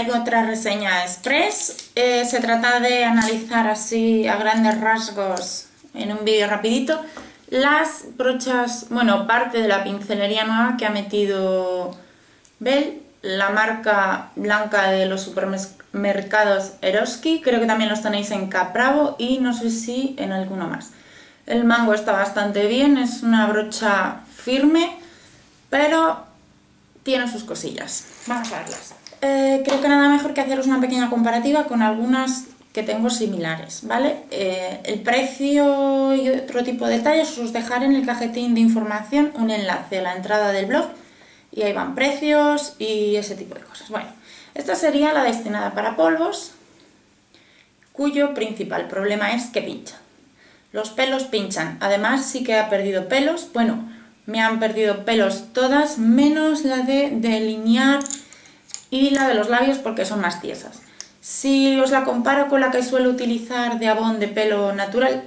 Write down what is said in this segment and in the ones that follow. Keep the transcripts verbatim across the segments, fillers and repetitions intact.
traigo otra reseña express. Eh, se trata de analizar así a grandes rasgos en un vídeo rapidito las brochas, bueno, parte de la pincelería nueva que ha metido Bell, la marca blanca de los supermercados Eroski. Creo que también los tenéis en Capravo y no sé si en alguno más. El mango está bastante bien, es una brocha firme, pero tiene sus cosillas. Vamos a verlas. Eh, creo que nada mejor que haceros una pequeña comparativa con algunas que tengo similares, ¿vale? Eh, el precio y otro tipo de detalles os dejaré en el cajetín de información un enlace a la entrada del blog y ahí van precios y ese tipo de cosas. Bueno, esta sería la destinada para polvos, cuyo principal problema es que pincha. Los pelos pinchan, además sí que ha perdido pelos, bueno, me han perdido pelos todas, menos la de delinear y la de los labios porque son más tiesas. Si os la comparo con la que suelo utilizar de Avon de pelo natural,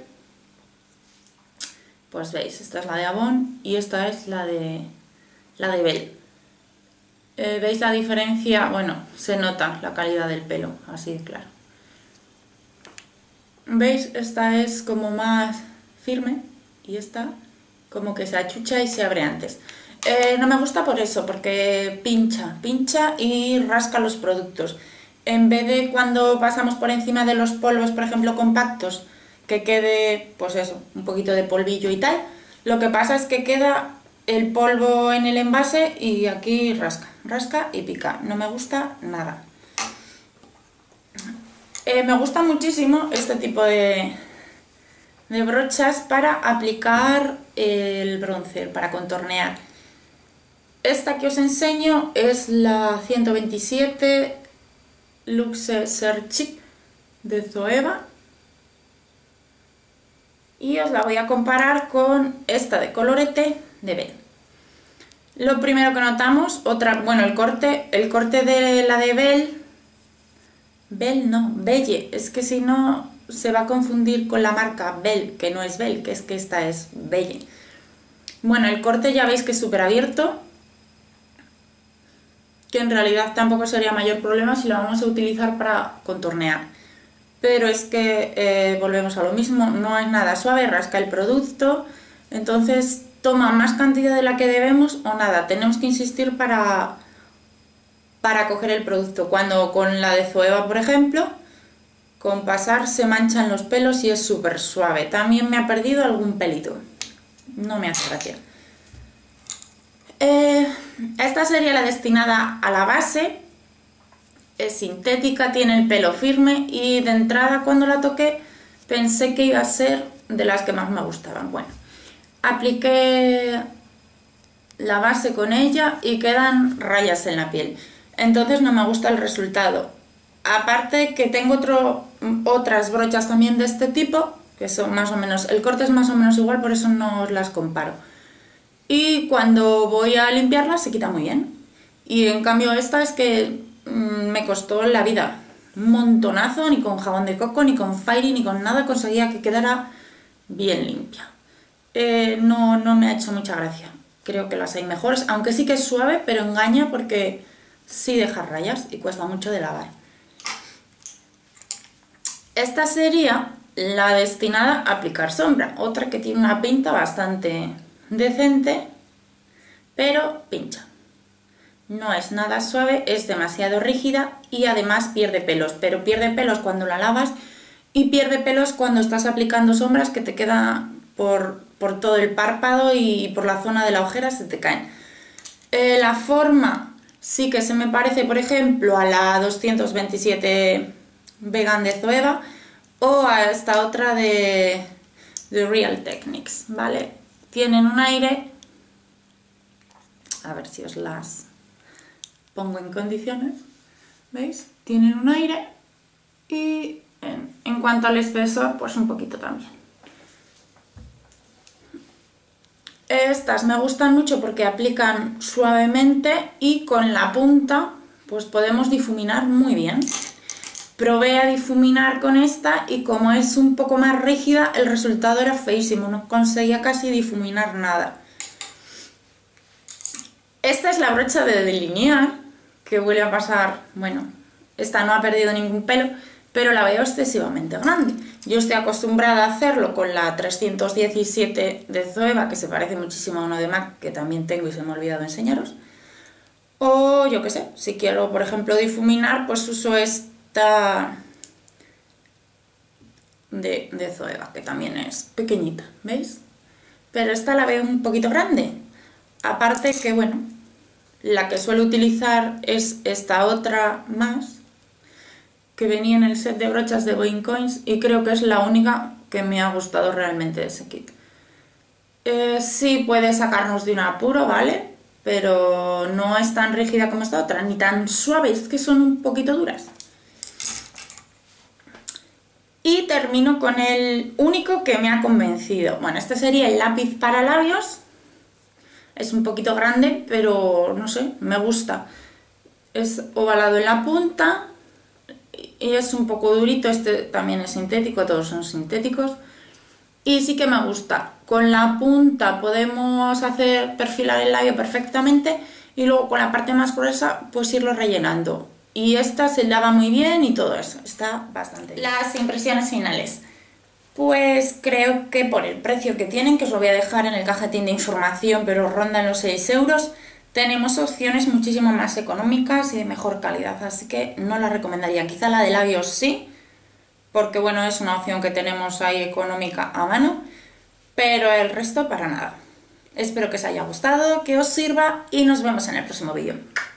pues veis, esta es la de Avon y esta es la de, la de Bell. Eh, ¿Veis la diferencia? Bueno, se nota la calidad del pelo, así de claro. ¿Veis? Esta es como más firme y esta como que se achucha y se abre antes. Eh, no me gusta por eso, porque pincha, pincha y rasca los productos. En vez de cuando pasamos por encima de los polvos, por ejemplo, compactos, que quede, pues eso, un poquito de polvillo y tal, lo que pasa es que queda el polvo en el envase y aquí rasca, rasca y pica. No me gusta nada. Eh, me gusta muchísimo este tipo de, de brochas para aplicar el bronzer, para contornear. Esta que os enseño es la ciento veintisiete Luxe Serchic de Zoeva y os la voy a comparar con esta de colorete de Bell. Lo primero que notamos, otra, bueno, el corte, el corte de la de Bell, Bell no, Belle, es que si no se va a confundir con la marca Bell, que no es Bell, que es que esta es Belle. Bueno, el corte ya veis que es súper abierto, que en realidad tampoco sería mayor problema si lo vamos a utilizar para contornear. Pero es que eh, volvemos a lo mismo, no es nada suave, rasca el producto, entonces toma más cantidad de la que debemos o nada, tenemos que insistir para, para coger el producto. Cuando con la de Zoeva, por ejemplo, con pasar se manchan los pelos y es súper suave. También me ha perdido algún pelito, no me hace gracia. Eh, esta sería la destinada a la base, es sintética, tiene el pelo firme y de entrada cuando la toqué pensé que iba a ser de las que más me gustaban. Bueno, apliqué la base con ella y quedan rayas en la piel, entonces no me gusta el resultado. Aparte que tengo otro, otras brochas también de este tipo, que son más o menos, el corte es más o menos igual, por eso no os las comparo. Y cuando voy a limpiarla se quita muy bien. Y en cambio esta es que mmm, me costó la vida. Un montonazo, ni con jabón de coco, ni con Fairy, ni con nada conseguía que quedara bien limpia. Eh, no, no me ha hecho mucha gracia. Creo que las hay mejores, aunque sí que es suave, pero engaña porque sí deja rayas y cuesta mucho de lavar. Esta sería la destinada a aplicar sombra. Otra que tiene una pinta bastante decente, pero pincha. No es nada suave, es demasiado rígida y además pierde pelos, pero pierde pelos cuando la lavas y pierde pelos cuando estás aplicando sombras que te queda por, por todo el párpado y por la zona de la ojera se te caen. Eh, la forma sí que se me parece, por ejemplo, a la doscientos veintisiete Vegan de Zoeva o a esta otra de, de Real Techniques, ¿vale? Tienen un aire, a ver si os las pongo en condiciones, ¿veis? Tienen un aire y en, en cuanto al espesor, pues un poquito también. Estas me gustan mucho porque aplican suavemente y con la punta pues podemos difuminar muy bien. Probé a difuminar con esta y como es un poco más rígida, el resultado era feísimo, no conseguía casi difuminar nada. Esta es la brocha de delinear, que vuelve a pasar, bueno, Esta no ha perdido ningún pelo, pero la veo excesivamente grande. Yo estoy acostumbrada a hacerlo con la trescientos diecisiete de Zoeva, que se parece muchísimo a uno de MAC, que también tengo y se me ha olvidado enseñaros. O yo qué sé, si quiero, por ejemplo, difuminar, pues uso esta de, de Zoeva, que también es pequeñita, ¿veis? Pero esta la veo un poquito grande. Aparte que, bueno, la que suelo utilizar es esta otra más, que venía en el set de brochas de Boing Coins, y creo que es la única que me ha gustado realmente de ese kit. Eh, sí puede sacarnos de un apuro, ¿vale? Pero no es tan rígida como esta otra, ni tan suave, es que son un poquito duras. Y termino con el único que me ha convencido. Bueno, este sería el lápiz para labios. Es un poquito grande, pero no sé, me gusta. Es ovalado en la punta y es un poco durito. Este también es sintético, todos son sintéticos. Y sí que me gusta. Con la punta podemos hacer perfilar el labio perfectamente y luego con la parte más gruesa pues irlo rellenando. Y esta se lava muy bien y todo eso, está bastante bien. Las impresiones finales. Pues creo que por el precio que tienen, que os lo voy a dejar en el cajetín de información, pero rondan los seis euros, tenemos opciones muchísimo más económicas y de mejor calidad, así que no la recomendaría. Quizá la de labios sí, porque bueno, es una opción que tenemos ahí económica a mano, pero el resto para nada. Espero que os haya gustado, que os sirva y nos vemos en el próximo vídeo.